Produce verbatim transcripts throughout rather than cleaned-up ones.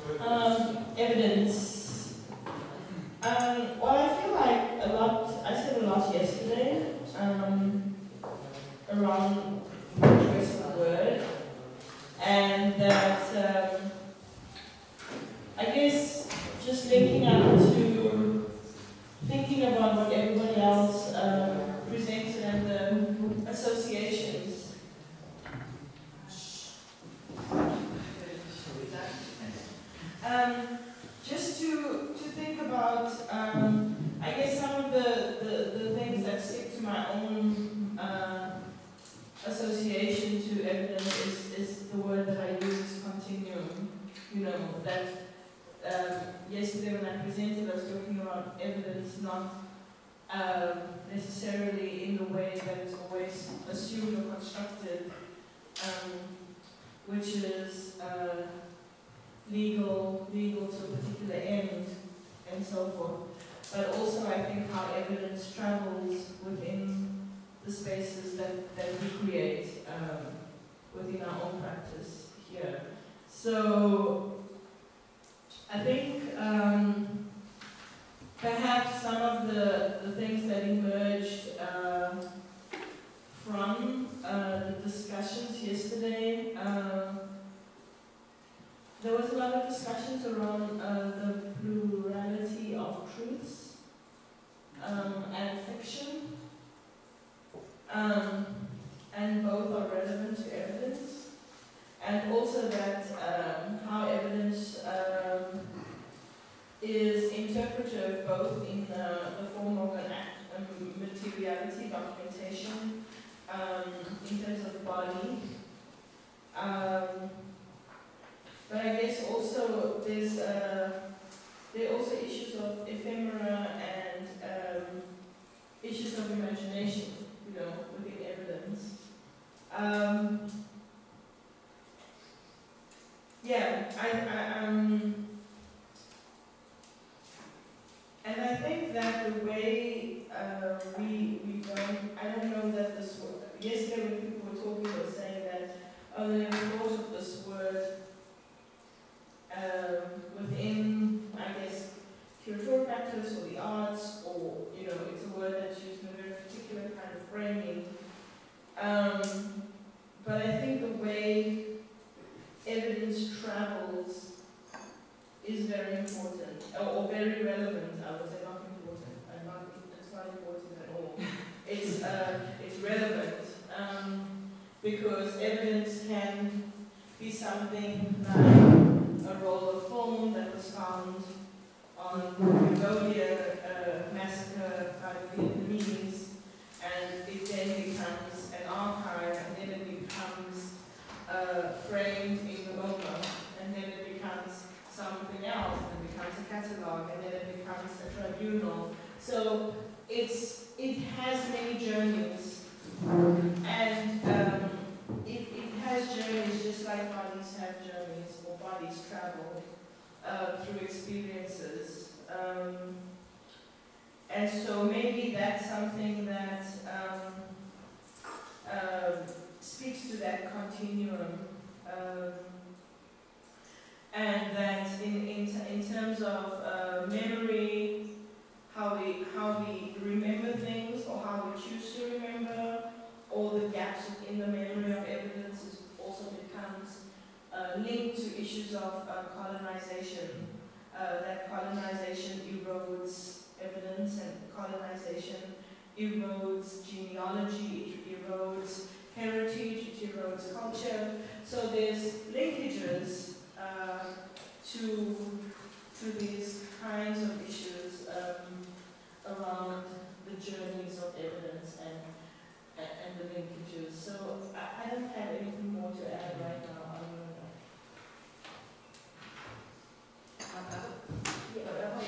Um, evidence. Um, well, I feel like a lot, I said a lot yesterday um, around the choice of the word, and that um, I guess just linking up to thinking about what everybody else um, presented and the associations. Um, just to, to think about, um, I guess some of the, the, the things that stick to my own uh, association to evidence is, is the word that I use, continuum. You know, that um, yesterday when I presented I was talking about evidence not um, necessarily in the way that is always assumed or constructed, um, which is uh, legal, legal to a particular end, and so forth. But also I think how evidence travels within the spaces that, that we create um, within our own practice here. So I think um, perhaps some of the, the things that emerged uh, from uh, the discussions yesterday, uh, there was a lot of discussions around uh, the plurality of truths um, and fiction, um, and both are relevant to evidence, and also that um, how evidence um, is interpretive both in the, the form of an act, um, materiality, documentation, um, in terms of body. Um, But I guess also there's uh, there are also issues of ephemera and um, issues of imagination, you know, within evidence. Um, yeah, I, I um, and I think that the way uh, we we don't, I don't know that this word. Yesterday when people were talking, they were saying that oh, they never thought of this word. Um, within, I guess, curatorial practice or the arts, or, you know, it's a word that's used in a very particular kind of framing. Um, but I think the way evidence travels is very important, or, or very relevant. I would say not important. I'm not, it's not important at all. It's, uh, it's relevant, um, because evidence can be something like a roll of film that was found on Cambodia uh, massacre by the Vietnamese, and it then becomes an archive, and then it becomes uh, framed in the MoMA, and then it becomes something else, and it becomes a catalogue, and then it becomes a tribunal. So it's it has many journeys, and um, it, it has journeys just like bodies have journeys, or bodies travel uh, through experiences. Um, and so maybe that's something that um, uh, speaks to that continuum. Um, and that in, in, in terms of uh, memory, how we, how we remember things, or how we choose to remember, all the gaps in the memory of evidence is also becomes uh, linked to issues of uh, colonization. Uh, that colonization erodes evidence, and colonization erodes genealogy, it erodes heritage, it erodes culture. So there's linkages uh, to, to these kinds of issues um, around the journeys of evidence and and the linkages. So I, I don't have anything more to add right now. Yeah, I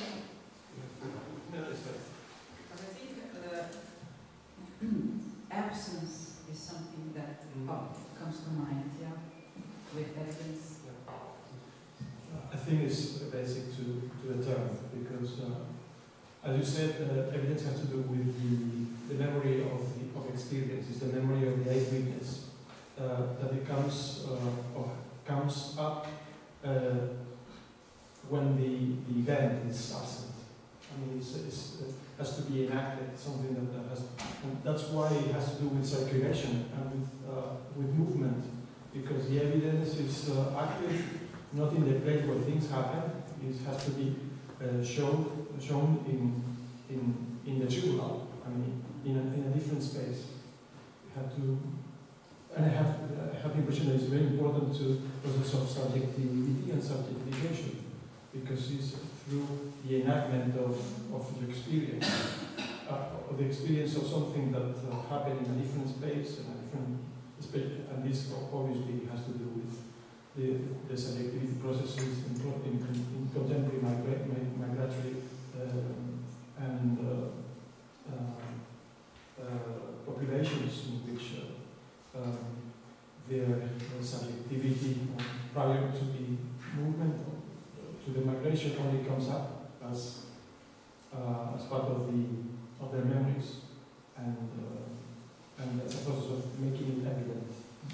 think uh, absence is something that oh, comes to mind, yeah, with evidence. I think it's basic to, to the term, because uh, as you said, uh, evidence has to do with the, the memory of the of experience. It's the memory of the eyewitness uh, that it comes uh, or comes up uh, when the, the event is absent. I mean, it's, it's, it has to be enacted, something that, that has, and that's why it has to do with circulation and with, uh, with movement, because the evidence is uh, active, not in the place where things happen. It has to be uh, shown, shown in, in, in the tribunal, I mean, in a, in a different space. You have to, and I have, I have the impression that it's very important to process of subjectivity and subjectification, because it's through the enactment of, of the experience, uh, of the experience of something that uh, happened in a different space and a different space, and this obviously has to do with the, the subjectivity processes in, in, in contemporary migra migratory uh, and uh, uh, uh, populations in which uh, um, their, their subjectivity uh, prior to the movement to the migration only comes up as uh, as part of the of their memories and uh, and as a process of making it evident.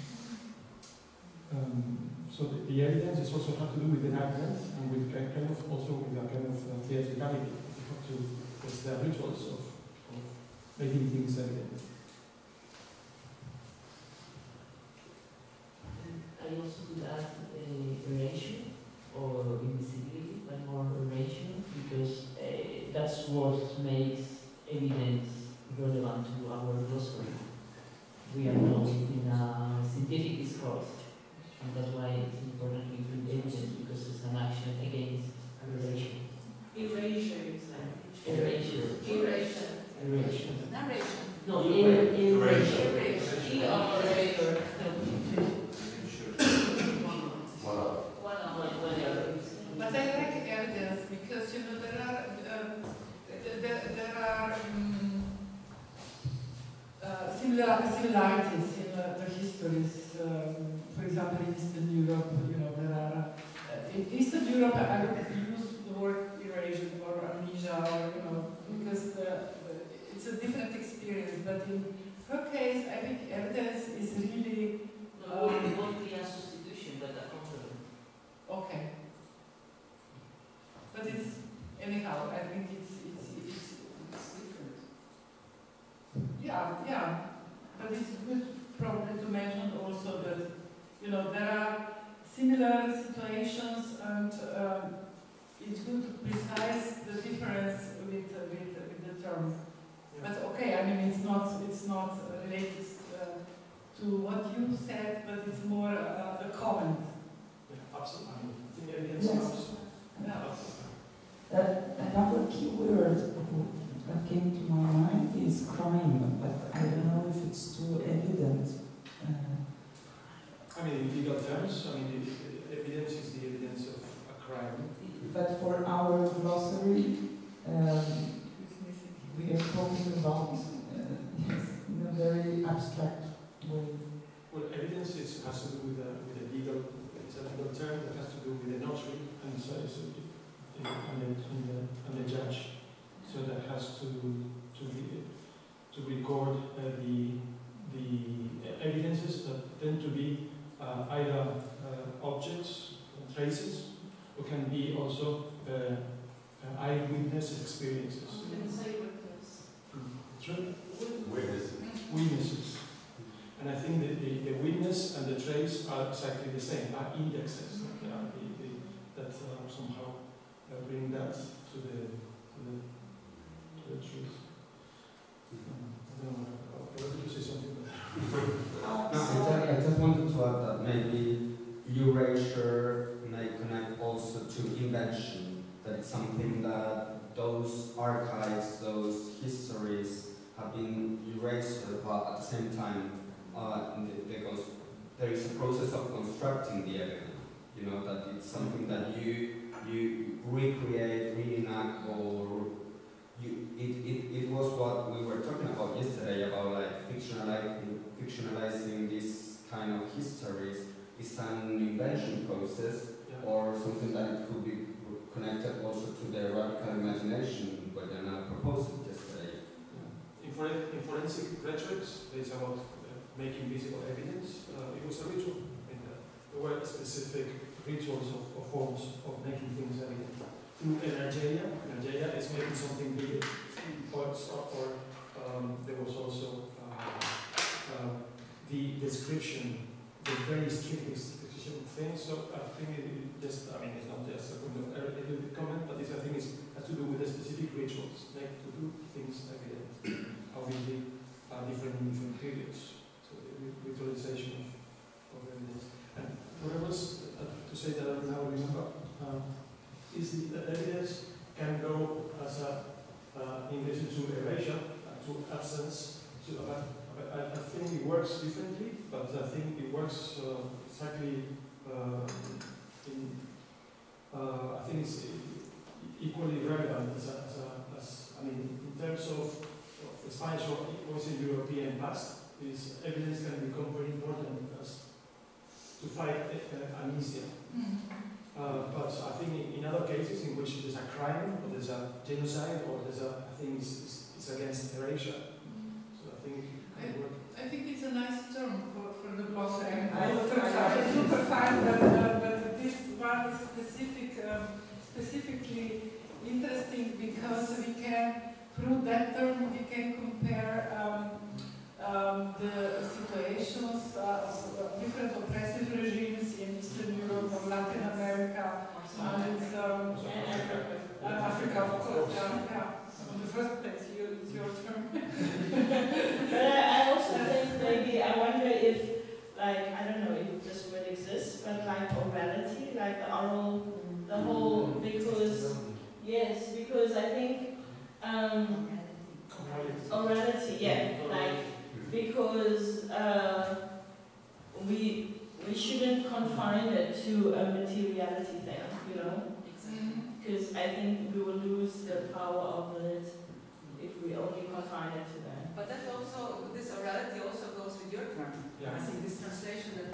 Um, so the, the evidence is also have to do with enactment and with kind of also with a kind of uh, theatricality. You have to it's the rituals of, of making things evident. I also would add a relation or invisibility, but more relation, because uh, that's what makes evidence relevant to our glossary. We are not in a scientific discourse, and that's why it's important to include evidence, because it's an action against a relation. Erasure is like. Erasure. Erasure. Erasure. Narration. No, er erasure. Erasure. E R erasure. But I like evidence because, you know, there are, um, there, there are um, uh, similar, similarities in uh, the histories. Um, for example, in Eastern Europe, you know, there are, uh, in Eastern Europe, I would use the word erasure or amnesia, or, you know, because the, the, it's a different experience. But in her case, I think evidence is really... No, um, it won't be a substitution, but a complement. Okay. But it's, anyhow, I think it's, it's, it's, it's different. Yeah, yeah. But it's good probably to mention also that, you know, there are similar situations, and um, it's good to precise the difference with, uh, with, uh, with the term. Yeah. But okay, I mean, it's not, it's not related uh, to what you said, but it's more uh, a comment. Yeah, absolutely. I think evidence Yes. helps. Yeah. Uh, another key word that came to my mind is crime, but I don't know if it's too evident. Uh, I mean, in legal terms, I mean, the, the evidence is the evidence of a crime. but for our glossary, um, we are talking about uh, yes, in a very abstract way. Well, evidence is, has to do with a, with a legal, it's a legal term that has to do with a notary and so, so and, the, and, the, and the judge. So that has to to be, to record uh, the the evidences that tend to be uh, either uh, objects, traces, or can be also uh, uh, eyewitness experiences. True? Witness. Witnesses. And I think that the, the witness and the trace are exactly the same, are indexes that, are the, the, that uh, somehow uh, bring that to the, to the, to the truth. Um, I don't know, I wanted to say something. No, I just, I just wanted to add that maybe erasure may connect also to invention, that it's something that those archives, those histories have been erased, but at the same time, uh, the, the there is a process of constructing the evidence. You know, that it's something that you you recreate, reenact, or you, it, it, it was what we were talking about yesterday about like fictionalizing, fictionalizing this kind of histories is an invention process, Yeah. or something that it could be connected also to the radical imagination, what Diana proposed yesterday. Yeah. In, for, in forensic rhetorics, it's about uh, making visible evidence. Uh, it was a ritual. I mean, uh, there were specific rituals of, of forms of making things evident. Through energeia, energeia is making something bigger. Or, or um, there was also uh, uh, the description, the very strict description of things. So I think it, it just, I mean, it's not just a, a little comment, but this I think is, has to do with the specific rituals, like to do things evident, obviously uh, different in different periods. So the ritualization of, of evidence. And what I was uh, to say that I now remember uh, is the, that evidence can go as a Uh, in addition to erasure, uh, to absence, to, uh, I, I think it works differently, but I think it works uh, exactly uh, in, uh, I think it's equally relevant as, a, as, a, as I mean, in terms of, of the Spanish or also European past, is evidence can become very important as to fight uh, amnesia. Mm. Uh, but I think in, in other cases in which there's a crime, or there's a genocide, or there's a, I think it's, it's, it's against erasure. So I think it can work. I think it's a nice term for, for the glossary. I- I it's super fine, but, uh, but this one is specific, um, specifically interesting because we can, through that term, we can compare um, um, the situations uh, of different oppressive regimes in Eastern Europe or Latin America and um, uh, Africa, of course. Yeah, yeah. On the first place, you, it's your turn. But I, I also think maybe, I wonder if, like, I don't know if this word exists, but like orality, like the oral, the whole, because, yes, because I think, um, orality, yeah, like, because uh, we we shouldn't confine it to a materiality thing, you know? Because I think we will lose the power of it if we only confine it to that. But that also, this orality also goes with your term. Yeah. I think this translation that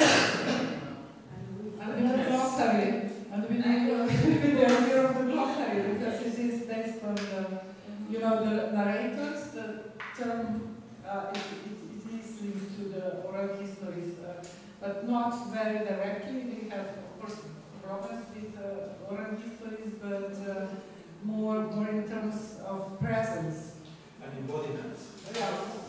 And with the glossary, and with the, with the idea of the glossary, because it is based on the, you know, the narrators, the term, uh, it, it, it is linked to the oral histories, uh, but not very directly. We have, of course, problems with uh, oral histories, but uh, more, more in terms of presence. An embodiment. Yeah.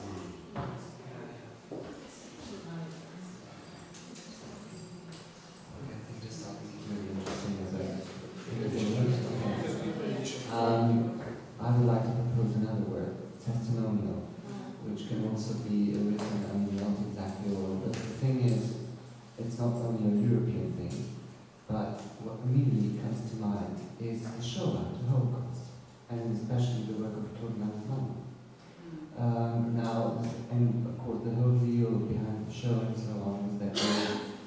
Um, I would like to propose another word, testimonial, which can also be a written, I mean, not exactly oral, but the thing is, it's not only a European thing, but what immediately comes to mind is the Shoah, the Holocaust, and especially the work of Claude Lanzmann. Um, now, and of course, the whole deal behind the show and so on is that they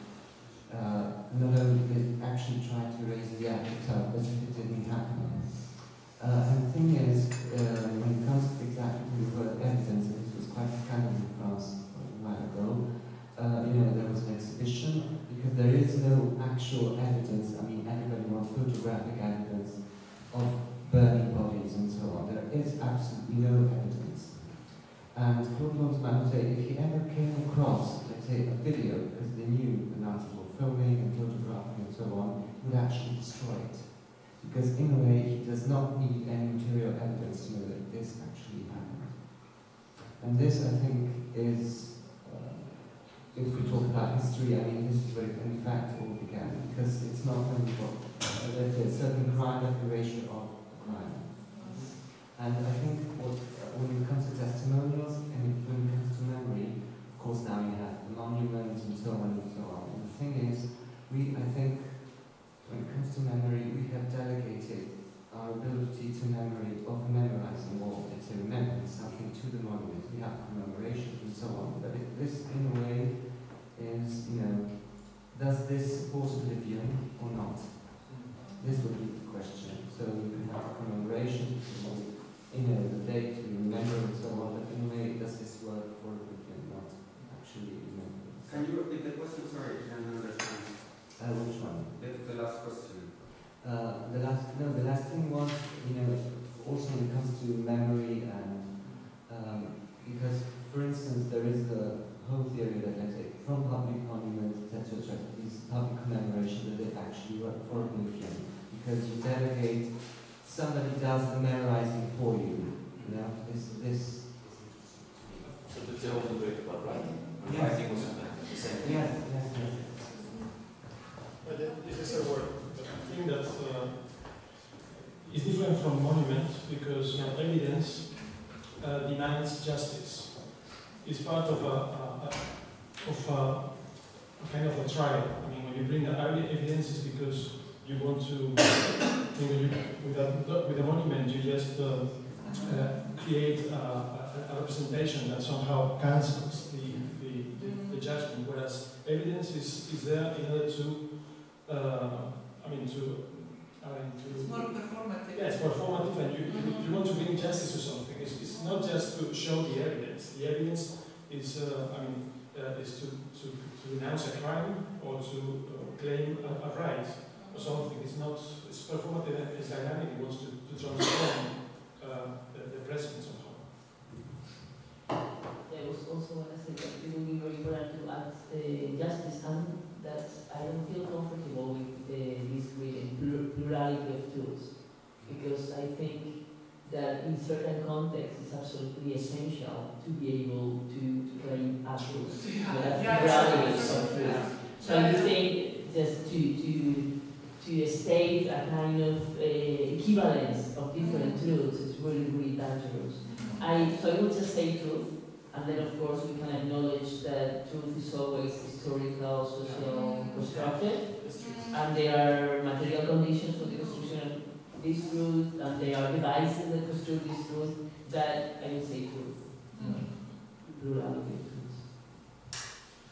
uh, not only did actually try to raise the act itself, but it didn't happen. Uh, and the thing is, uh, when it comes exactly to the word evidence, and this was quite a scandal in France a while ago, uh, you know, there was an exhibition, because there is no actual evidence, I mean, everybody wants photographic evidence of burning bodies and so on. There is absolutely no evidence. And Claude Lanzmann would say if he ever came across, let's say, a video, because they knew the Nazis were filming and photographing and so on, he would actually destroy it. Because in a way, he does not need any material evidence to know that this actually happened. And this, I think, is, uh, if we talk about history, I mean, this is where it in fact all began. Because it's not only what, uh, let's say, a certain crime, but erasure of the crime. And I think what, uh, when it comes to testimonials, and when it comes to memory, of course now we have the monuments and so on and so on. And the thing is, we, I think, when it comes to memory, we have delegated our ability to memory of memorizing or let's say remembering something to the monument. We have commemorations and so on. But if this, in a way, is, you know, does this support oblivion or not? This would be the question. So you can have commemoration, you know, the date to remember and so on, but in a way, does this work for oblivion, not actually remember? Can you repeat the question? Sorry, I don't understand. Uh, which one? The, the last question. Uh, the last, no, the last thing was, you know, also when it comes to memory and, um, because, for instance, there is the whole theory that, let's say, from public monuments, et cetera, et cetera, these public commemoration, that they actually work for oblivion. Because you delegate, somebody does the memorizing for you. You know, this, this. So that's the whole debate about writing. Yes. Writing was the same thing. Yes, yes, yes. But this is a word, I think that uh, is different from monument because uh, evidence uh, demands justice. It's part of a, a, a of a, a kind of a trial. I mean, when you bring the evidence, it's because you want to. You know, you, with a with a monument, you just uh, uh, create a, a, a representation that somehow cancels the the, the, the judgment, whereas evidence is is there in order to. Uh, I mean to. I mean to. It's more performative. Yeah, it's performative, and you, you, you want to bring justice to something. It's, it's not just to show the evidence. The evidence is, uh, I mean, uh, is to, to, to denounce a crime or to uh, claim a, a right or something. It's not. It's performative. It's dynamic. It wants to, to transform uh, the, the present somehow. Yeah, I was also want to say that it will be very important to add uh, justice, and that I don't feel comfortable with uh, this great plurality of tools, because I think that in certain contexts it's absolutely essential to be able to, to claim a truth. Yeah. Yeah, plurality of truth. So I think just to to to state a kind of uh, equivalence of different truths is really really dangerous. I so I would just say truth. And then, of course, we can acknowledge that truth is always historical, social, constructed, and there are material conditions for the construction of this truth, and there are devices that construct this truth. That I would say truth, mm-hmm. Plurality of truths.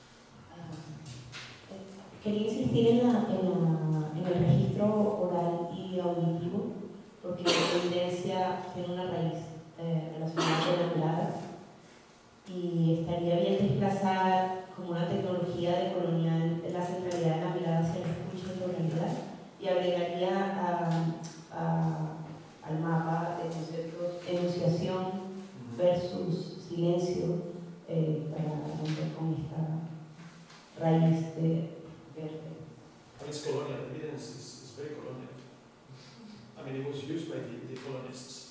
Quería insistir en, la, en, la, en el registro oral y auditivo, porque la evidencia tiene una raíz eh, relacionada con la mirada. Y estaría bien desplazar como una tecnología de colonial la centralidad de la mirada hacia la escucha y la oralidad, y agregaría a, a, al mapa de conceptos enunciación versus silencio eh, para romper con esta raíz de verde. It's colonial. Evidence is, is very colonial. I mean, it was used by the, the colonists.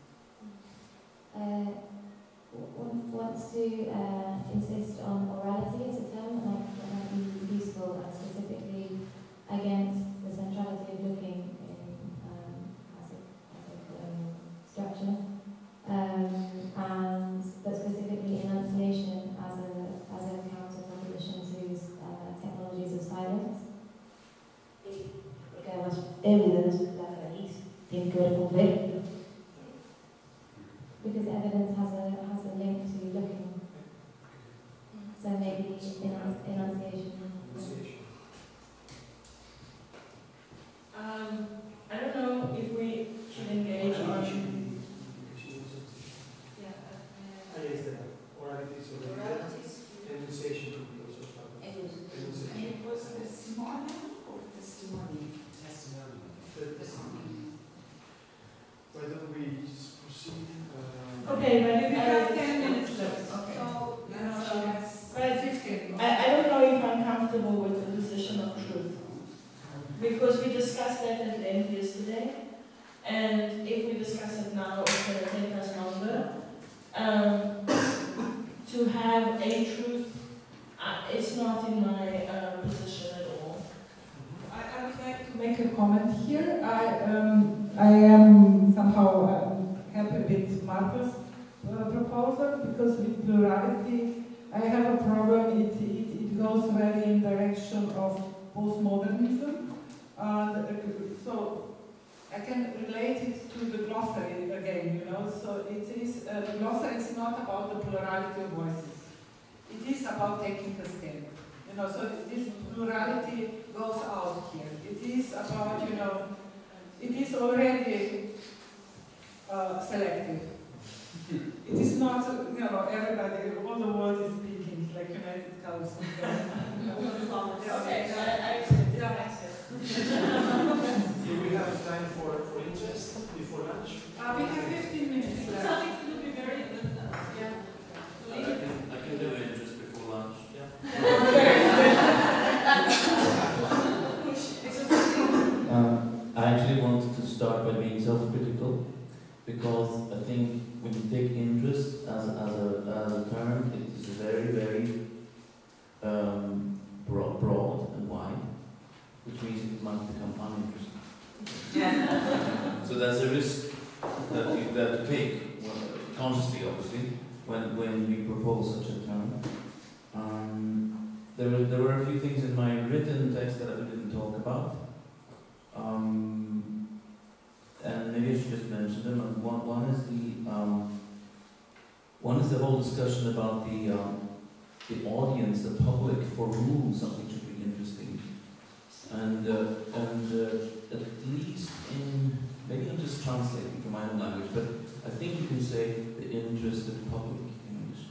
Uh, One wants to uh, insist on orality as a term, like that might be useful, and specifically against the centrality of looking in um, as a, as a colonial structure, um, and but specifically enunciation as a as a counter proposition to uh, technologies of silence. Porque además evidence, la raíz, tiene que ver con ver. Because evidence has a has a link to looking. So maybe enunci enunciation. Um, I don't know if we should engage on. Yeah. Ah, yes, the oralities or the enunciation could be also part of it. Enunciation. And it was testimony or testimony? Testimony. Why don't we just proceed? Uh, Okay, but We if have I, ten minutes left. Okay. So let's, Um, uh, but fifteen. I, I don't know if I'm comfortable with the position of truth, because we discussed that at length yesterday, and if we discuss it now, it's going to take us longer. Um, to have a truth, uh, it's not in my uh, position at all. I, I would like to make a comment here. I um, I am somehow um, happy with Marco's uh, proposal, because with plurality I have a problem. It, it, it goes very in direction of postmodernism, and uh, so I can relate it to the glossary again. You know, so it is uh, the glossary is not about the plurality of voices. It is about taking a stand. You know, so this plurality goes out here. It is about, you know, it is already uh, selective. It is not, you know, everybody, all the world is speaking, like United Council. Okay, so I, I accept it. I accept it. Do we have time for, for interest before lunch? Uh, we have fifteen minutes left. Something to be very, uh, yeah. I can, I can do it just before lunch. I actually wanted to start by being self-critical, because I think when you take interest as, as, a, as a term, it is very, very um, broad, broad and wide, which means it might become uninteresting. So that's a risk that you, that you take, well, consciously obviously, when, when you propose such a term. Um, there, were, there were a few things in my written text that I didn't talk about. Um, and maybe I should just mention them. And one, one is the um, one is the whole discussion about the um, the audience, the public, for whom something should be interesting. And uh, and uh, at least in, maybe I'm just translating from my own language, but I think you can say the interested public in English.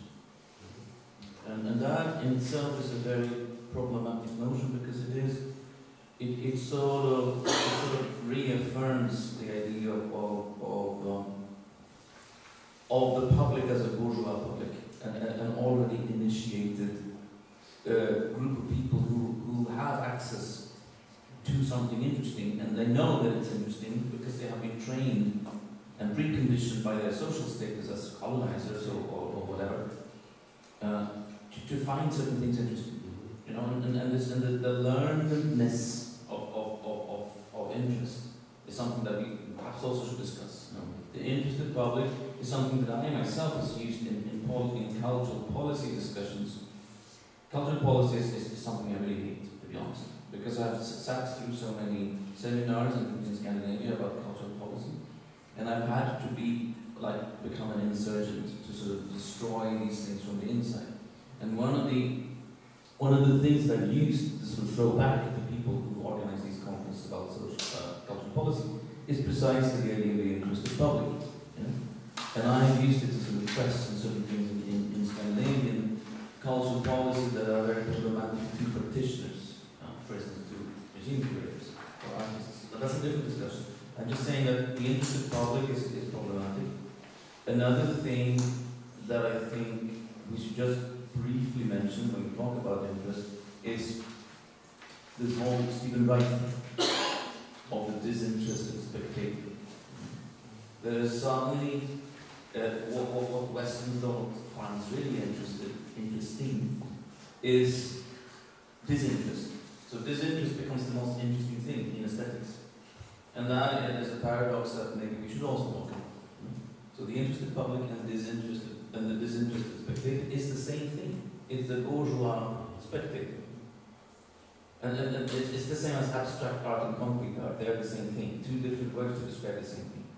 And, and that in itself is a very problematic notion, because it is, it, it sort of, it sort of reaffirms the idea of, of, of, um, of the public as a bourgeois public, and an already initiated uh, group of people who, who have access to something interesting, and they know that it's interesting because they have been trained and preconditioned by their social status as colonizers or, or, or whatever, uh, to, to find certain things interesting. You know, and, and, this, and the, the learnedness of, of, of, of, of interest is something that we perhaps also should discuss. You know? The interested public is something that I myself has used in, in, pol in cultural policy discussions. Cultural policy is, is, is something I really hate, to be honest, because I've sat through so many seminars in, in Scandinavia about cultural policy, and I've had to be, like, become an insurgent to sort of destroy these things from the inside. And one of the one of the things that I've used to sort of throw back at the people who organize these conferences about social, uh, cultural policy is precisely the idea of the interested public. You know? And I've used it to sort of question certain things in, in, in Scandinavian cultural policy that are very problematic to practitioners, uh, for instance, to museum curators or artists. But that's a different discussion. I'm just saying that the interested public is, is problematic. Another thing that I think we should just briefly mention when we talk about interest is this whole Stephen Wright thing of the disinterested spectator. There is suddenly uh, what, what, what Western thought finds really interested, interesting is disinterest. So disinterest becomes the most interesting thing in aesthetics. And that is a paradox that maybe we should also talk about. So the interested public and disinterested and the disinterested spectator is the same thing. It's the bourgeois spectator. And, and, and it's, it's the same as abstract art and concrete art. They're the same thing. Two different words to describe the same thing.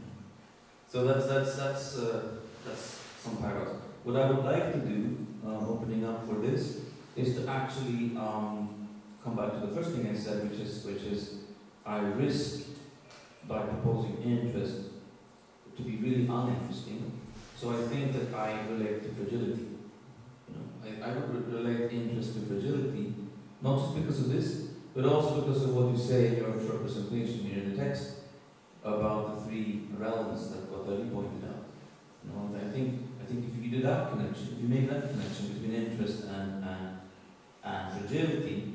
So that's that's that's uh, that's some paradox. What I would like to do, uh, opening up for this, is to actually um, come back to the first thing I said, which is which is I risk by proposing interest to be really uninteresting. So I think that I relate to fragility. You know, I, I would re relate interest to fragility, not just because of this, but also because of what you say in your representation here in the text about the three realms that Guattari pointed out. You know, I think I think if you do that connection, if you make that connection between interest and and, and fragility,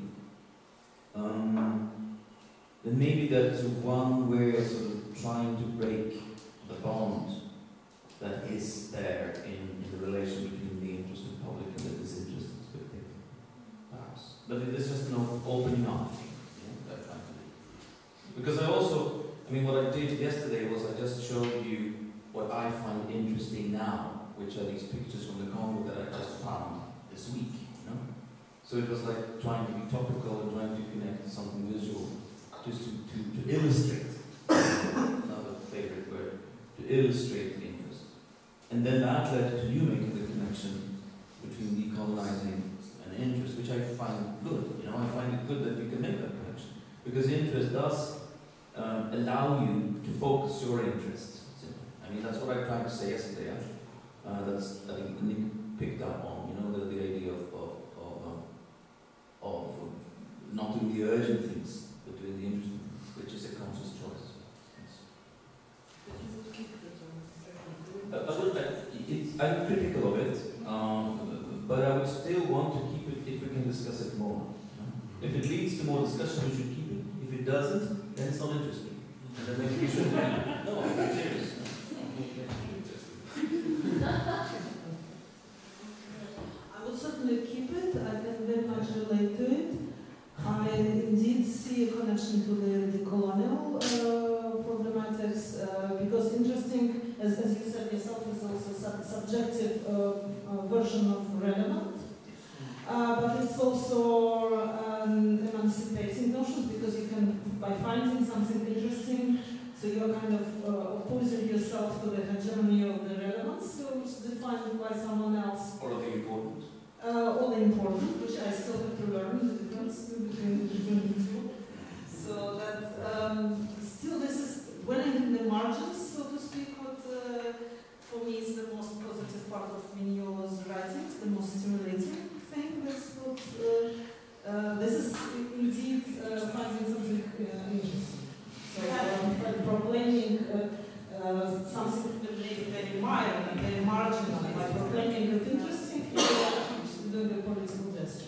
um, then maybe that's one way of sort of trying to break the bond that is there in, in the relation between the interested public and the disinterested spectator, perhaps. But it is just an opening up thing, you know, that kind of thing. Because I also, I mean, what I did yesterday was I just showed you what I find interesting now, which are these pictures from the Congo that I just found this week, you know? So it was like trying to be topical and trying to connect something visual, just to, to, to illustrate, another favorite word, to illustrate the interest. And then that led to you making the connection between decolonizing and interest, which I find good. You know, I find it good that you can make that connection. Because interest does um, allow you to focus your interest. I mean, that's what I tried to say yesterday. Uh, that's, I think Nick picked up on, you know, the, the idea of, of, of, um, of not doing the urgent things, but doing the interesting things, which is a conscious choice. I, I would, I, it's, I'm critical of it, um, but I would still want to keep it if we can discuss it more. You know? If it leads to more discussion, we should keep it. If it it doesn't, then it's not interesting. And then maybe we should. No, I'm serious. I would certainly keep it. I can very much relate to it. I indeed see a connection to the, the colonial uh, problematics uh, because interesting, as, as you said yourself, is also a subjective uh, uh, version of relevant. Uh, but it's also um, emancipating notions because you can, by finding something interesting, so you're kind of uh, opposing yourself to the hegemony of the relevance, so which is defined by someone else. Or the important. Uh, all important, which I still have to learn the difference between the different two. So that um, still this is, when I'm in the margins, so to speak, what uh, for me is the most positive part of Mignola's writings, the most stimulating thing. That's what, uh, uh, this is indeed uh, finding something uh, interesting. So um, by proclaiming uh, uh, something very, very mild and very marginal, by proclaiming it interesting, you are doing a political gesture.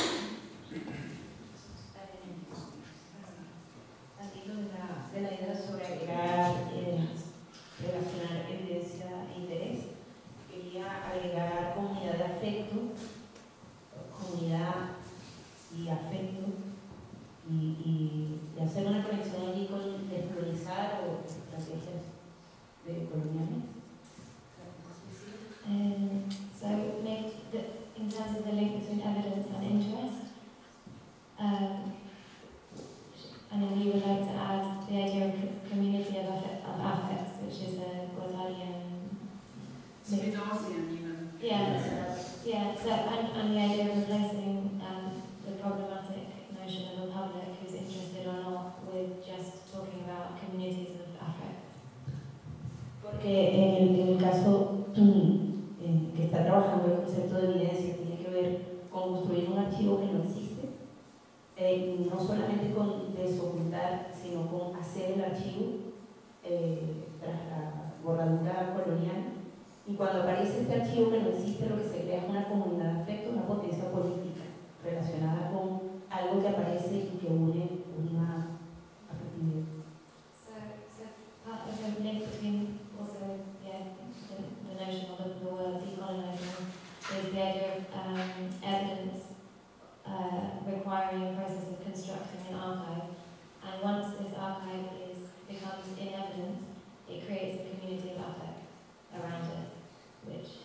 De la idea sobre agregar, eh, relacionar evidencia e interés, quería agregar comunidad de afecto, comunidad y afecto, y, y, y hacer una conexión allí con descolonizar o estrategias de coloniales. Um, so make the, in terms of the link between evidence and interest, um, and then we would like to add the idea of co- community of, affe- of affects, which is a Guattarian link. Spinozian even. Yeah, yeah. So and, and the idea of replacing um, the problematic notion of a public who's interested or not with just talking about communities of affect. Porque en el, en el caso eh, que está trabajando el concepto de evidencia tiene que ver con construir un archivo que no existe, eh, no solamente con desocultar, sino con hacer el archivo eh, tras la borradura colonial. Y cuando aparece este archivo que no existe, lo que se crea es una comunidad de afecto, una potencia política relacionada con algo que aparece y que une una afectividad. So, so part of the link between also yeah the, the notion of the, the word decolonizing is the idea of um, evidence uh, requiring a process of constructing an archive, and once this archive is becomes in evidence, it creates a community of affect around it, which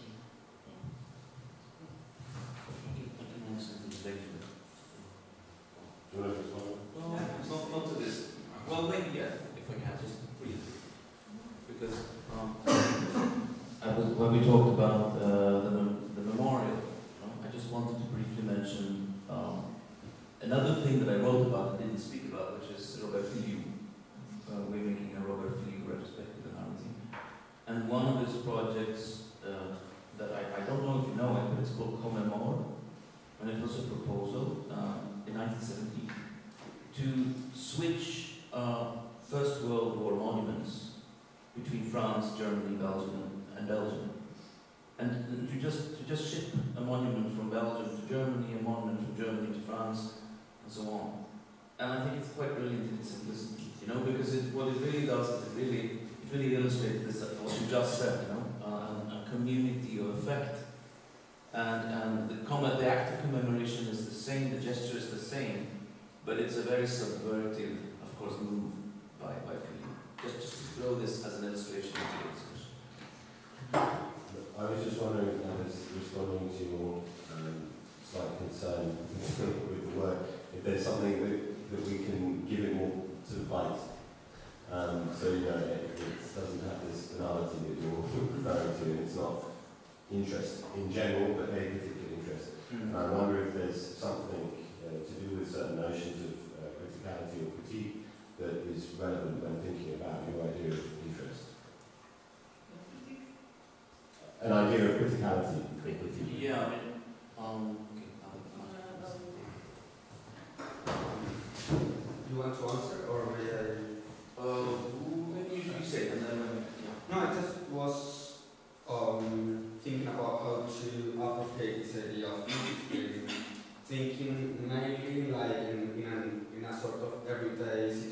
No, not, not to this. Well, maybe, yeah, if I can, just briefly. Because um, I was, when we talked about uh, the, mem- the memorial, you know, I just wanted to briefly mention um, another thing that I wrote about and didn't speak about, which is Robert Filiu. Uh, we're making a Robert Filiu retrospective analysis. And one of his projects uh, that I, I don't know if you know it, but it's called Commémore. And it was a proposal um, in nineteen seventeen to switch uh, First World War monuments between France, Germany, Belgium, and Belgium, and, and to just to just ship a monument from Belgium to Germany, a monument from Germany to France, and so on. And I think it's quite brilliant in its simplicity, you know, because it, what it really does is it really it really illustrates this uh, what you just said, you know, uh, a, a community of effect. And, and the, comment, the act of commemoration is the same, the gesture is the same, but it's a very subvertive, of course, move by, by Filiu. Just, just to throw this as an illustration into the discussion. I was just wondering, I was responding to your um, slight concern with the work, if there's something that, that we can give it more to the bite. Um, so, you know, it, it doesn't have this banality that you're referring to, and it's not interest in general, but a particular interest. Mm-hmm. And I wonder if there's something uh, to do with certain notions of uh, criticality or critique that is relevant when thinking about your idea of interest. An idea of criticality. critique. Yeah, I mean, um, Do you want to answer, or may I? Uh, maybe you, you say it, and then uh, yeah. No, I just was um, thinking about how to appropriate this idea of experience, thinking mainly like in, in, an, in a sort of everyday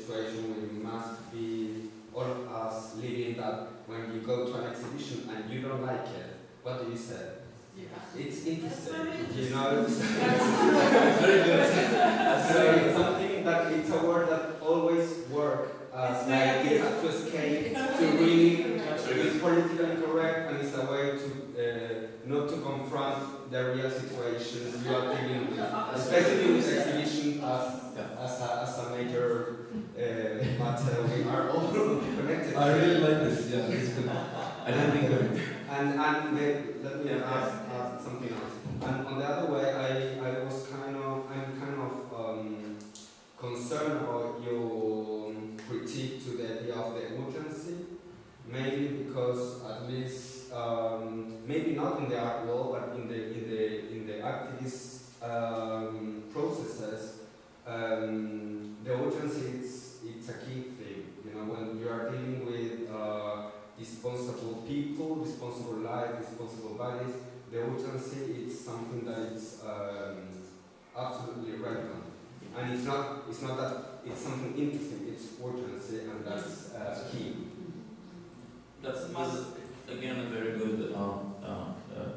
information and you don't like it, what do you say? Yeah. It's interesting, That's you know. It's That's very good. So it's something that it's a word that always works. Uh, It's like negative. it's to escape, It's to negative. really, it's politically incorrect, and it's a way to uh, not to confront the real situations you are dealing with, especially with exhibition as as a, as a major uh, matter. We are all connected. I really like this. Yeah, it's good. I don't think of it. And and the, let me ask, ask something else. And on the other way, I, I was kind of I'm kind of um, concerned about your critique to the idea of the urgency, mainly because at least um, maybe not in the art world, but in the in the in the activist um, processes, um, the urgency it's it's a key thing. You know, when you are dealing with uh, responsible people, responsible life, responsible bodies, the urgency is something that is um, absolutely relevant. And it's not it's not that it's something interesting, it's urgency, and that's uh, key. That's, that's again a very good um, uh, uh,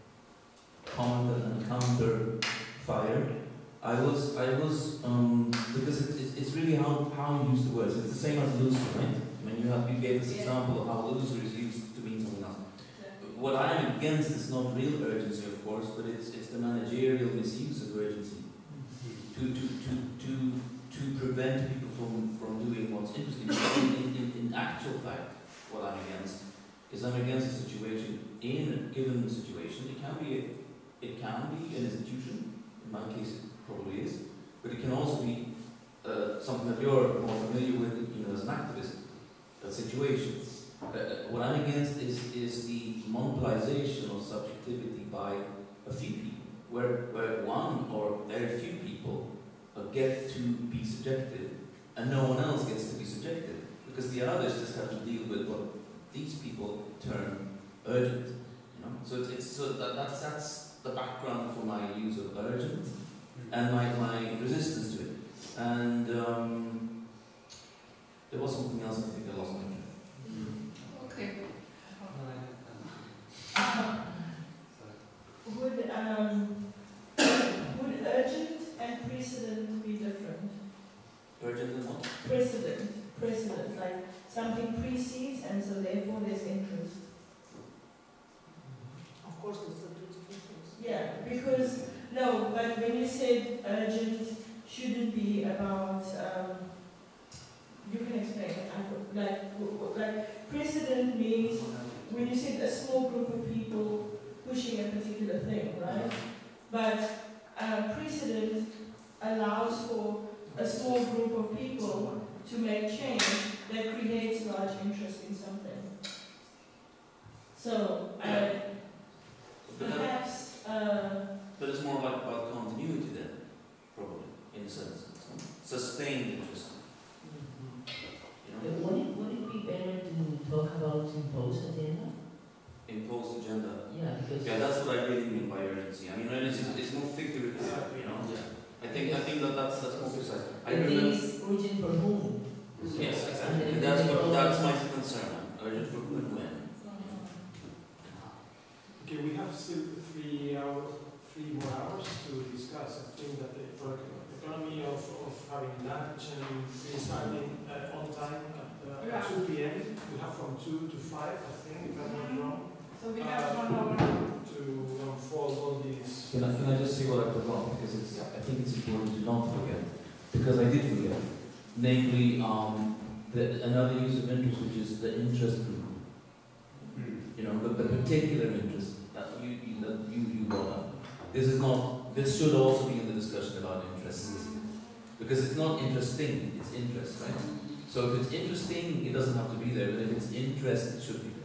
comment and counter fire. I was I was um, because it, it, it's really how how you use the words. It's the same as loser, right? I mean, you have you gave this example of how loser is used to mean something else. What I am against is not real urgency, of course, but it's it's the managerial misuse of urgency to to to to to prevent people from from doing what's interesting. In, in, in actual fact, what I'm against is I'm against a situation in a given situation. It can be a, it can be an institution. In my case, it probably is, but it can also be uh, something that you're more familiar with, you know, as an activist. A situation. Uh, what I'm against is is the monopolization of subjectivity by a few people, where where one or very few people uh, get to be subjective, and no one else gets to be subjective, because the others just have to deal with what these people term urgent. You know, so it's, it's so that, that's that's the background for my use of urgent and my my resistance to it. And um, there was something else. I think I lost my track. Okay. Would um would urgent and precedent be different? Urgent and what? Precedent, precedent, like something precedes and so therefore there's interest. Of course, it's a difference. Yeah, because no, but when you said urgent, should it be about um, you can explain it. I thought, like w- w- like precedent means when you said a small group of people pushing a particular thing, right? But uh, precedent allows for a small group of people to make change that creates large interest in something. So uh, perhaps. Uh, But it's more like about continuity then, probably, in a sense. Sustained interest. You know? But would it, would it be better to talk about imposed agenda? Imposed agenda. Yeah, because Yeah, that's what I really mean by urgency. I mean, urgency is it's more figurative, you know. I think I think that that's that's more precise. I the thing remember. is urgent for whom? Yes, exactly. And And that's what that's my concern. Urgent for who and when. Okay, we have still three hours, three more hours to discuss. I think that the economy of, of having lunch and starting uh, on time at uh, Yeah. two p m We have from two to five, I think, if I'm not wrong, So we have one hour. to unfold all these. Can I, can I just say what I forgot? Because it's, I think it's important to not forget. Because I did forget. Namely, um, the, another use of interest, which is the interest group. You know, the, the particular interest that you, you, that you, you brought up. This is not, this should also be in the discussion about interest. Because it's not interesting, it's interest, right? So if it's interesting, it doesn't have to be there, but if it's interest, it should be